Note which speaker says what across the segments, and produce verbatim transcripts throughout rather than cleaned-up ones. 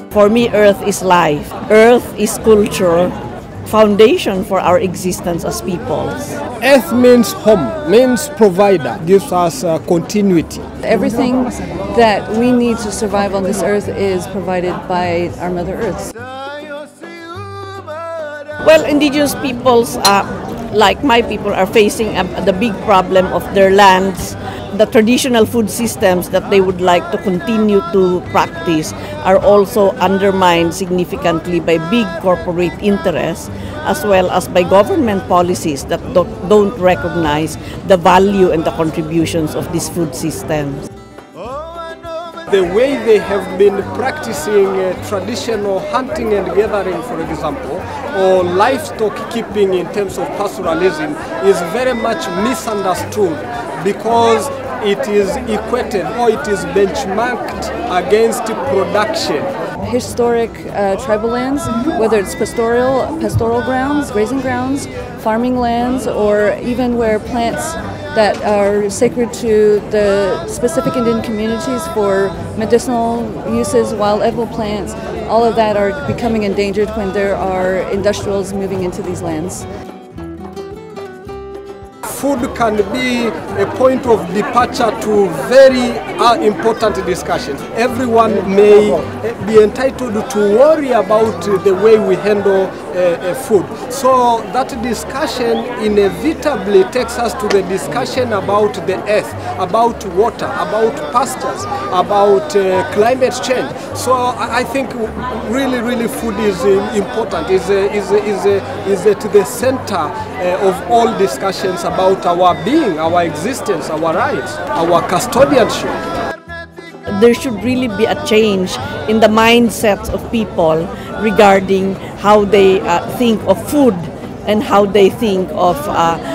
Speaker 1: For me, earth is life. Earth is culture, foundation for our existence as peoples.
Speaker 2: Earth means home, means provider, gives us uh, continuity.
Speaker 3: Everything that we need to survive on this earth is provided by our Mother Earth.
Speaker 1: Well, indigenous peoples, uh, like my people, are facing a, the big problem of their lands. The traditional food systems that they would like to continue to practice are also undermined significantly by big corporate interests, as well as by government policies that don't, don't recognize the value and the contributions of these food systems.
Speaker 2: The way they have been practicing uh, traditional hunting and gathering, for example, or livestock keeping in terms of pastoralism is very much misunderstood because it is equated or it is benchmarked against production.
Speaker 3: Historic uh, tribal lands, whether it's pastoral, pastoral grounds, grazing grounds, farming lands, or even where plants that are sacred to the specific Indian communities for medicinal uses, wild edible plants, all of that are becoming endangered when there are industrials moving into these lands.
Speaker 2: Food can be a point of departure to very uh, important discussions. Everyone may be entitled to worry about the way we handle uh, food. So that discussion inevitably takes us to the discussion about the earth, about water, about pastures, about uh, climate change. So I think really, really food is important, is, is, is, is at the center uh, of all discussions about our being, our existence, our rights, our custodianship.
Speaker 1: There should really be a change in the mindsets of people regarding how they uh, think of food and how they think of uh,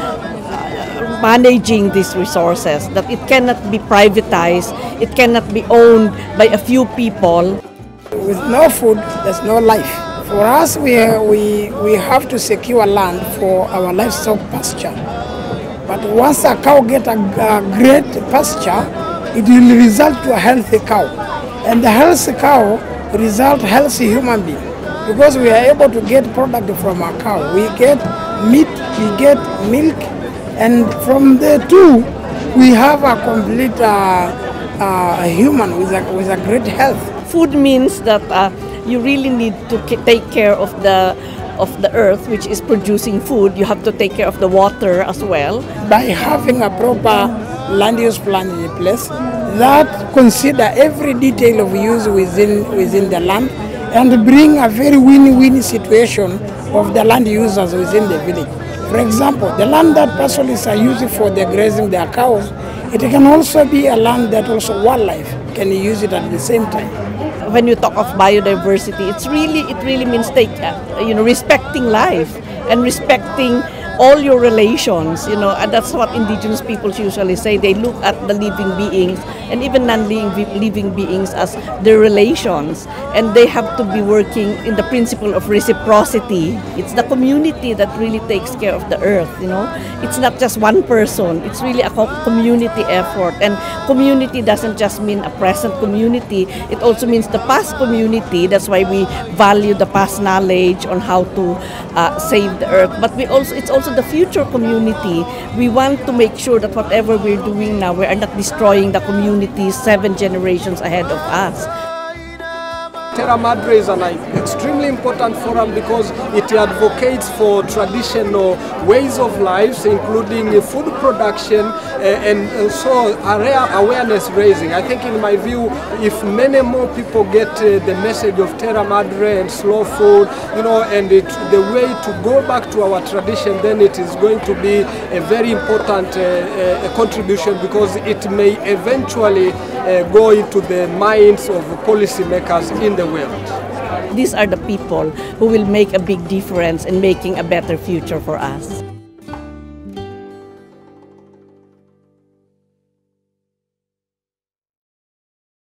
Speaker 1: uh, managing these resources, that it cannot be privatized, it cannot be owned by a few people.
Speaker 4: With no food, there's no life. For us, we, we, we have to secure land for our livestock pasture. But once a cow gets a, a great pasture, it will result to a healthy cow. And the healthy cow result healthy human being. Because we are able to get product from a cow. We get meat, we get milk, and from the two, we have a complete uh, uh, human with a, with a great health.
Speaker 1: Food means that uh, you really need to take care of the of the earth, which is producing food. You have to take care of the water as well.
Speaker 4: By having a proper land use plan in place that consider every detail of use within within the land and bring a very win-win situation of the land users within the village. For example, the land that pastoralists are using for the grazing their cows, it can also be a land that also wildlife can use it at the same time.
Speaker 1: When you talk of biodiversity, it's really it really means take uh, you know respecting life and respecting all your relations, you know, and that's what indigenous peoples usually say. They look at the living beings and even non-living living beings as their relations, and they have to be working in the principle of reciprocity. It's the community that really takes care of the earth, you know. It's not just one person, it's really a community effort, and community doesn't just mean a present community, it also means the past community. That's why we value the past knowledge on how to uh, save the earth, but we also it's also the future community. We want to make sure that whatever we're doing now, we are not destroying the community seven generations ahead of us.
Speaker 2: Terra Madre is an extremely important forum because it advocates for traditional ways of life, including food production uh, and also awareness raising. I think in my view, if many more people get uh, the message of Terra Madre and slow food, you know, and it, the way to go back to our tradition, then it is going to be a very important uh, uh, contribution, because it may eventually uh, go into the minds of policymakers in the world.
Speaker 1: These are the people who will make a big difference in making a better future for us.